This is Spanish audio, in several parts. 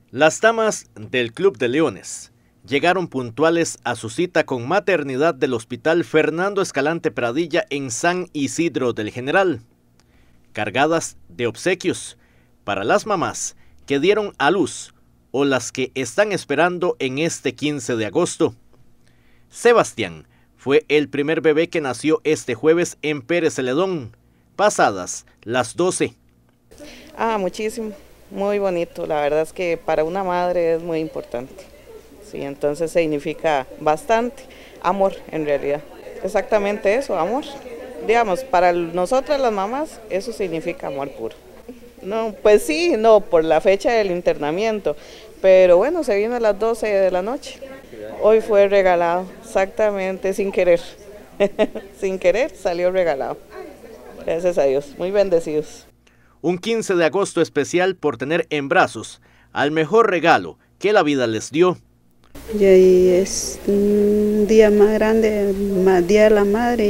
Las damas del Club de Leones llegaron puntuales a su cita con maternidad del Hospital Fernando Escalante Pradilla en San Isidro del General, cargadas de obsequios para las mamás que dieron a luz o las que están esperando en este 15 de agosto. Sebastián fue el primer bebé que nació este jueves en Pérez Celedón, pasadas las 12. Muchísimo, muy bonito, la verdad es que para una madre es muy importante. Sí, entonces significa bastante amor en realidad. Exactamente eso, amor. Digamos, para nosotras las mamás eso significa amor puro. No, pues sí, no, por la fecha del internamiento, pero bueno, se vino a las 12 de la noche. Hoy fue regalado, exactamente, sin querer. Sin querer salió regalado. Gracias a Dios, muy bendecidos. Un 15 de agosto especial por tener en brazos al mejor regalo que la vida les dio. Y ahí es un día más grande, más Día de la Madre,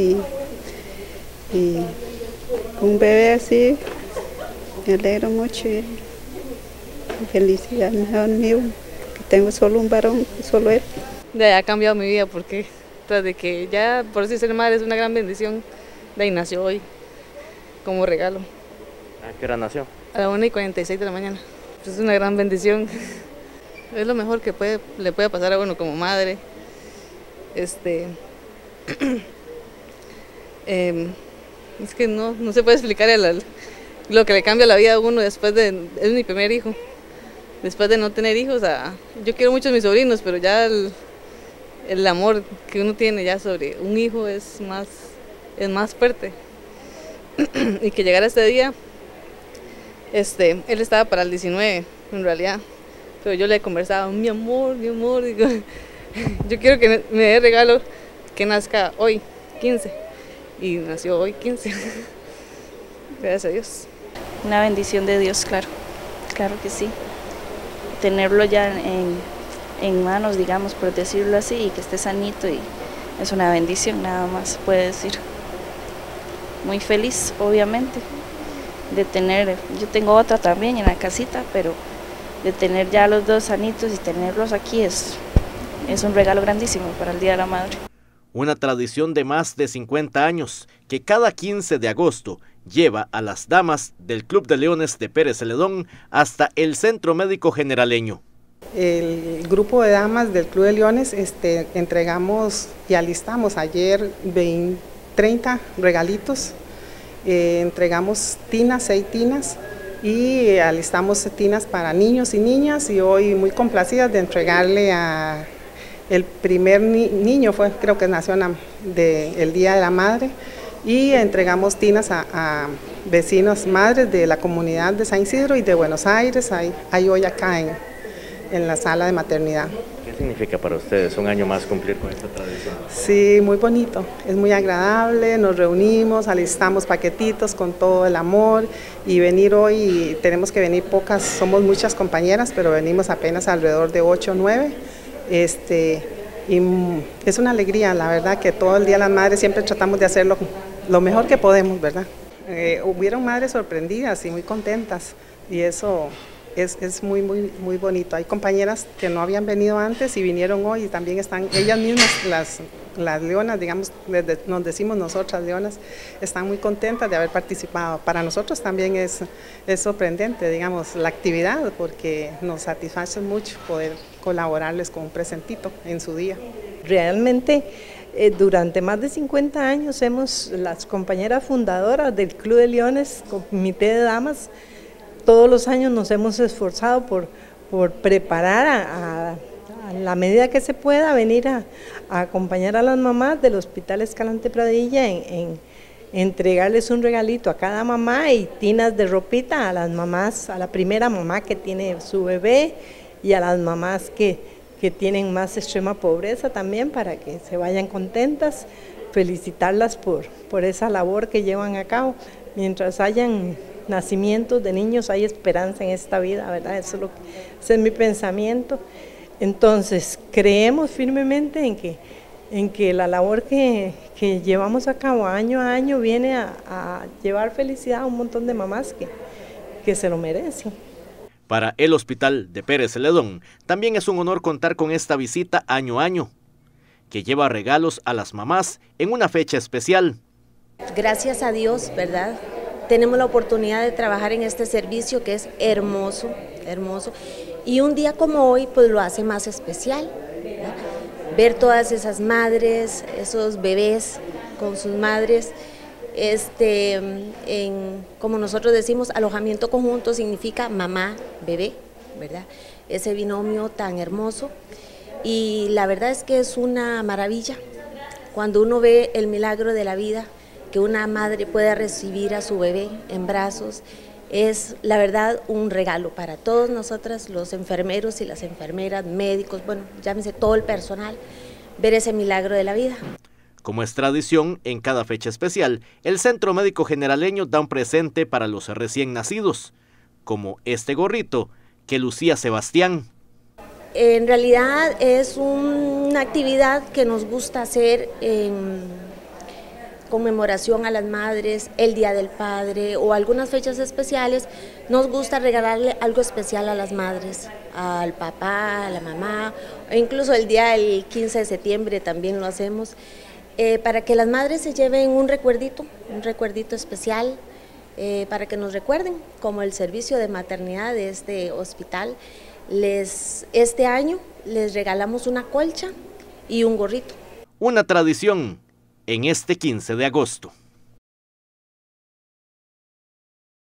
y un bebé así, me alegro mucho y felicidad, mejor mío, que tengo solo un varón, solo él. Ha cambiado mi vida porque tras de que ya por sí ser madre es una gran bendición, de ahí nació hoy como regalo. ¿A qué hora nació? A la 1:46 de la mañana. Pues es una gran bendición. Es lo mejor que le puede pasar a uno como madre. Es que no se puede explicar lo que le cambia la vida a uno después de... Es mi primer hijo. Después de no tener hijos, yo quiero mucho a mis sobrinos, pero ya el amor que uno tiene ya sobre un hijo es más fuerte. Y que llegara este día, él estaba para el 19 en realidad, pero yo le conversaba, mi amor, digo, yo quiero que me dé regalo que nazca hoy, 15, y nació hoy 15, gracias a Dios. Una bendición de Dios, claro que sí, tenerlo ya en manos, digamos, por decirlo así, y que esté sanito, y es una bendición, nada más puede decir. Muy feliz, obviamente, de tener, yo tengo otra también en la casita, pero de tener ya los dos sanitos y tenerlos aquí es un regalo grandísimo para el Día de la Madre. Una tradición de más de 50 años que cada 15 de agosto lleva a las damas del Club de Leones de Pérez Celedón hasta el Centro Médico Generaleño. El grupo de damas del Club de Leones entregamos y alistamos ayer 30 regalitos, entregamos tinas, 6 tinas, y alistamos tinas para niños y niñas, y hoy muy complacidas de entregarle a el primer niño, creo que nació el Día de la Madre, y entregamos tinas a vecinos madres de la comunidad de San Isidro y de Buenos Aires. Hay hoy acá en la sala de maternidad. ¿Qué significa para ustedes un año más cumplir con esta tradición? Sí, muy bonito, es muy agradable, nos reunimos, alistamos paquetitos con todo el amor, y venir hoy, tenemos que venir pocas, somos muchas compañeras, pero venimos apenas alrededor de 8 o 9, y es una alegría, la verdad, que todo el Día de las Madres siempre tratamos de hacerlo lo mejor que podemos, ¿verdad? Hubieron madres sorprendidas y muy contentas, y eso es muy bonito. Hay compañeras que no habían venido antes y vinieron hoy, y también están ellas mismas, las leonas, digamos, nos decimos nosotras leonas, están muy contentas de haber participado. Para nosotros también es sorprendente, digamos, la actividad, porque nos satisface mucho poder colaborarles con un presentito en su día. Realmente durante más de 50 años las compañeras fundadoras del Club de Leones, Comité de Damas, todos los años nos hemos esforzado por preparar a la medida que se pueda venir a acompañar a las mamás del Hospital Escalante Pradilla en entregarles un regalito a cada mamá y tinas de ropita a las mamás, a la primera mamá que tiene su bebé y a las mamás que tienen más extrema pobreza también, para que se vayan contentas, felicitarlas por esa labor que llevan a cabo. Mientras hayan nacimientos de niños hay esperanza en esta vida, ¿verdad? Ese es mi pensamiento. Entonces, creemos firmemente en que la labor que llevamos a cabo año a año viene a llevar felicidad a un montón de mamás que se lo merecen. Para el Hospital de Pérez Celedón, también es un honor contar con esta visita año a año, que lleva regalos a las mamás en una fecha especial. Gracias a Dios, ¿verdad? Tenemos la oportunidad de trabajar en este servicio que es hermoso, hermoso. Y un día como hoy, pues lo hace más especial, ¿verdad? Ver todas esas madres, esos bebés con sus madres, como nosotros decimos, alojamiento conjunto significa mamá, bebé, ¿verdad? Ese binomio tan hermoso. Y la verdad es que es una maravilla cuando uno ve el milagro de la vida, que una madre pueda recibir a su bebé en brazos. Es la verdad un regalo para todos nosotras, los enfermeros y las enfermeras, médicos, bueno, llámese todo el personal, ver ese milagro de la vida. Como es tradición, en cada fecha especial, el Centro Médico Generaleño da un presente para los recién nacidos, como este gorrito que lucía Sebastián. En realidad es una actividad que nos gusta hacer en conmemoración a las madres, el Día del Padre o algunas fechas especiales. Nos gusta regalarle algo especial a las madres, al papá, a la mamá, e incluso el día del 15 de septiembre también lo hacemos, para que las madres se lleven un recuerdito especial, para que nos recuerden, como el servicio de maternidad de este hospital. Este año les regalamos una colcha y un gorrito. Una tradición en este 15 de agosto.